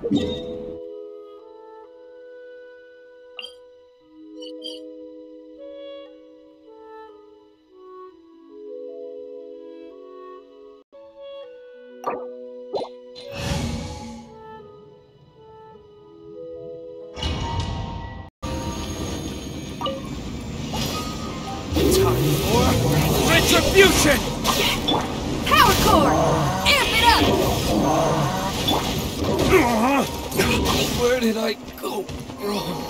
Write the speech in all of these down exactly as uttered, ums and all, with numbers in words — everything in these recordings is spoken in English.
Retribution! Power core! Amp it up! Where did I go wrong?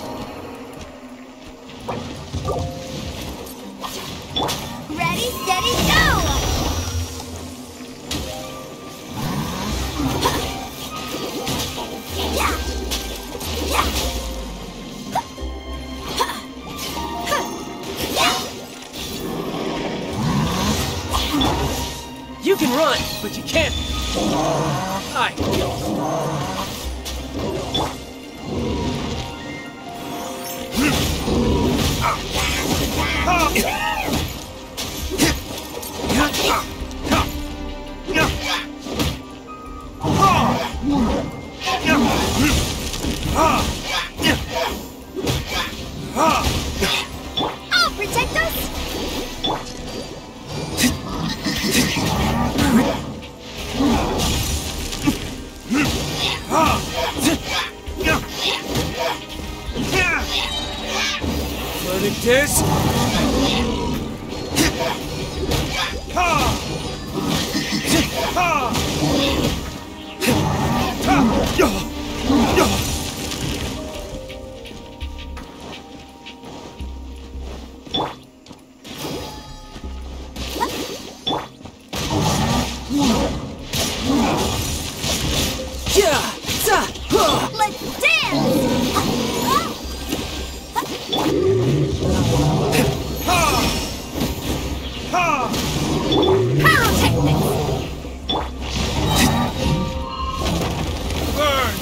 Ready, steady, go! Yeah! Yeah! You can run, but you can't. Hi. I'll protect us! Learning this. Let's dance! Pyrotechnics! Burn.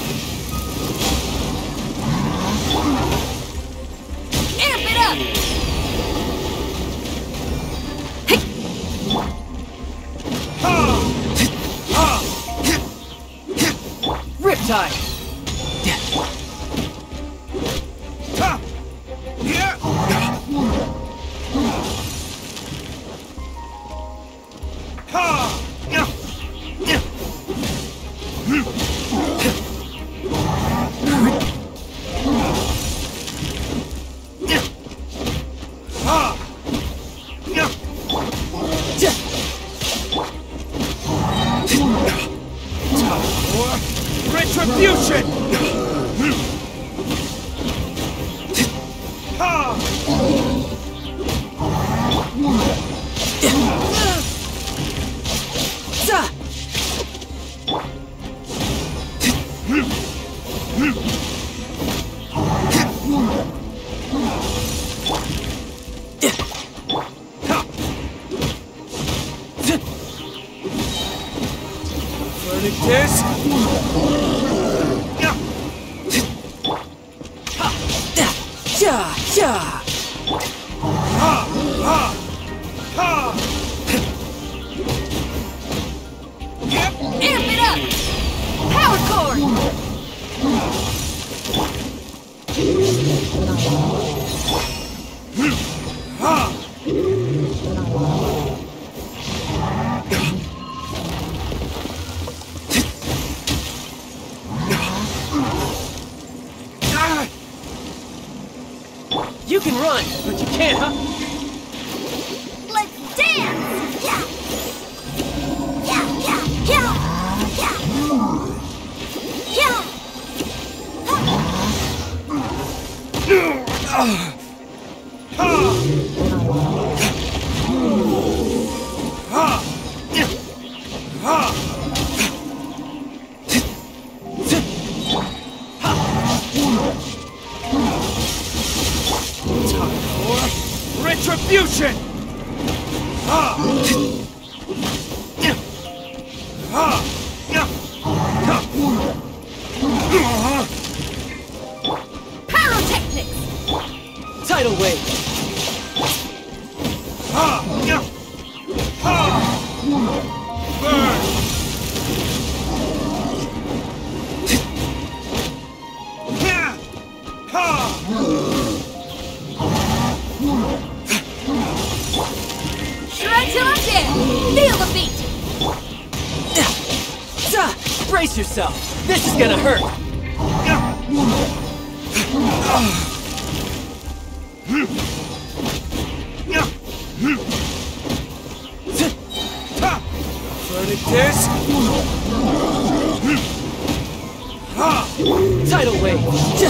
Amp it up! Riptide. Retribution! Learning this. Yeah, yeah. Amp it up! Power core! You can run, but you can't, huh? Let's dance! Yeah! Yeah, yeah, yeah! Yeah! Yeah! Retribution! Pyrotechnics! Tidal wave! Burn! yourself! This is gonna hurt! Burning disc! Tidal wave!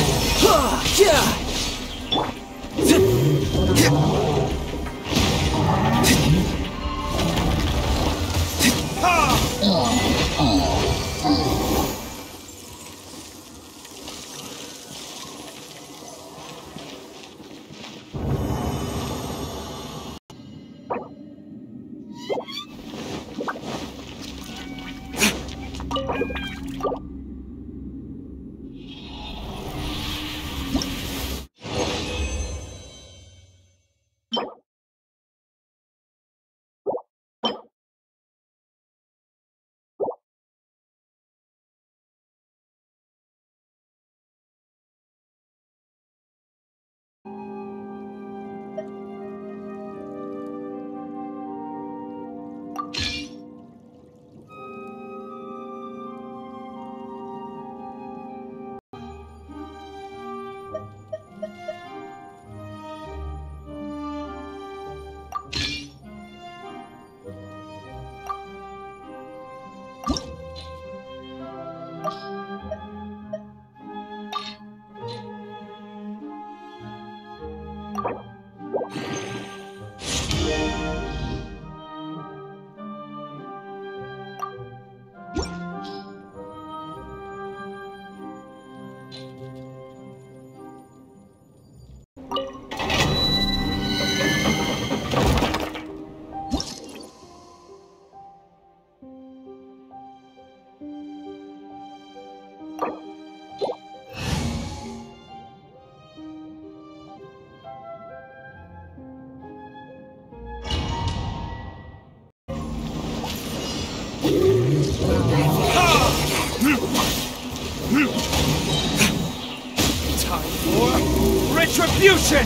Time for retribution!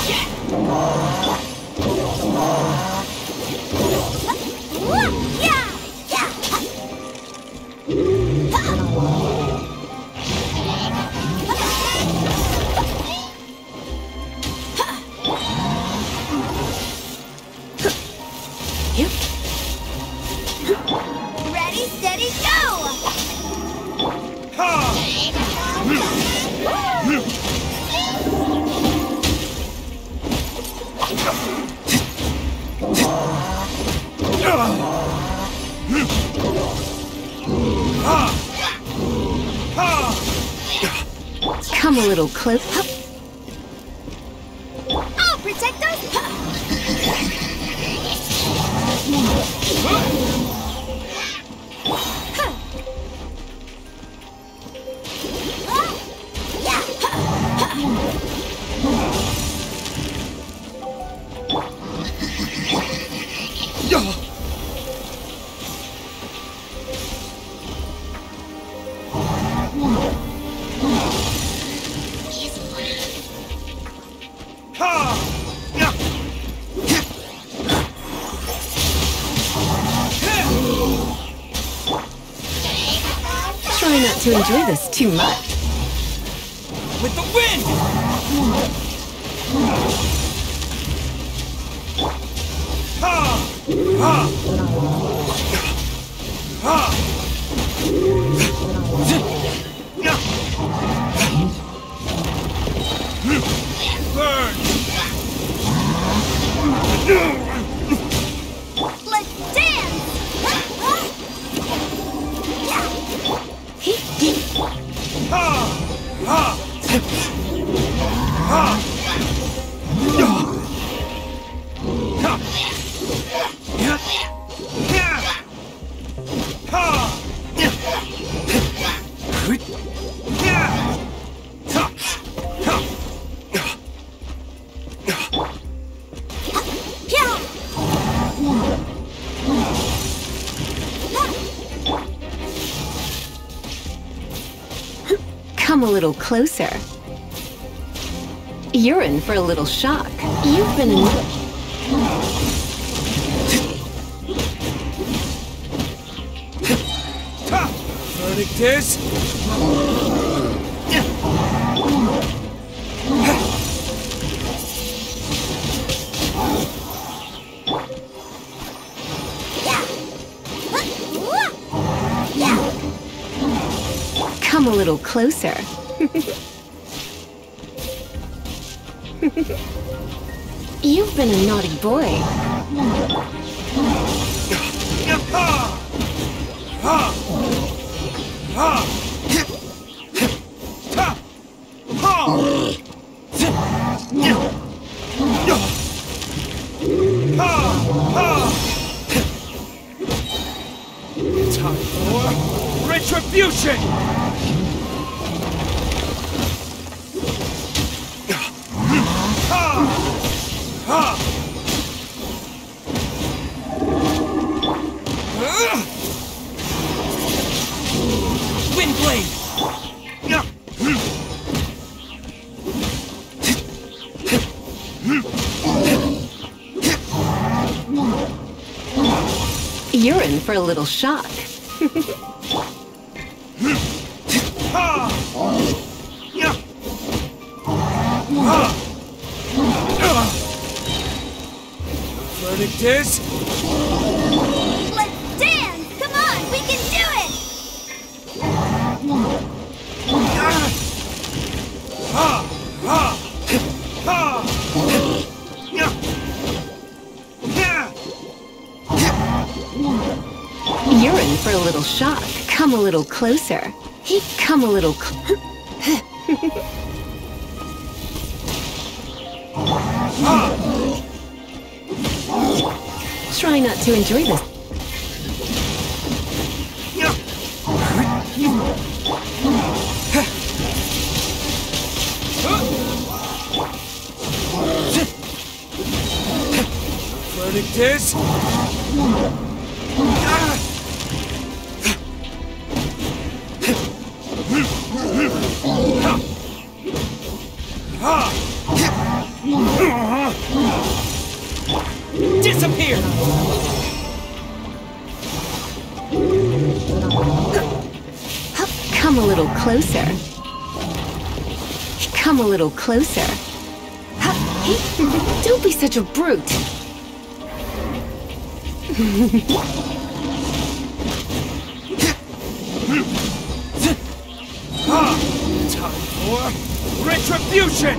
Ready, steady, go! Come a little closer. I'll protect us! Try not to enjoy this too much. With the wind! Burn! Let's dance! Come a little closer. You're in for a little shock. You've been in... Burning Verdict is... Come a little closer. You've been a naughty boy. Time for retribution! Windblade! You're in for a little shock. Verdict is... Let's dance! Come on, we can do it! You're in for a little shock. Come a little closer. Come a little cl- Try not to enjoy this. Verdict is... Disappear! Come a little closer. Come a little closer. Don't be such a brute. Time for retribution!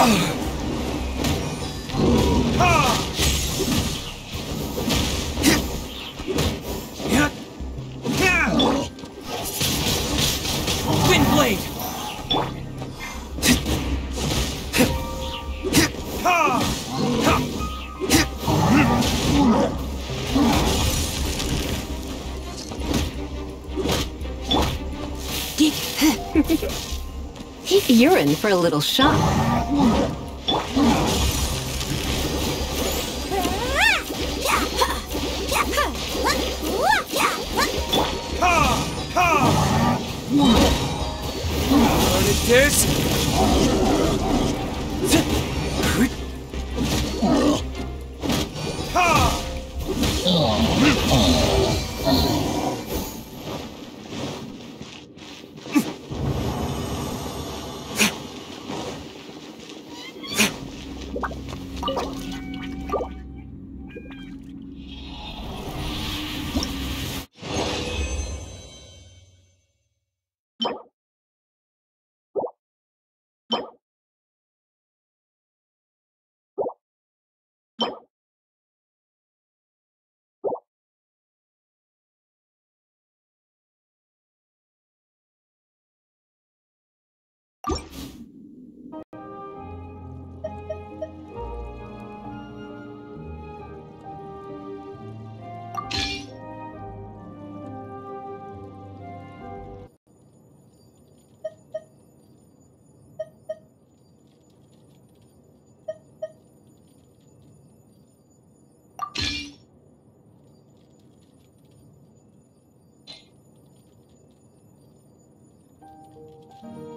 Windblade! You're in for a little shock. Verdict is... you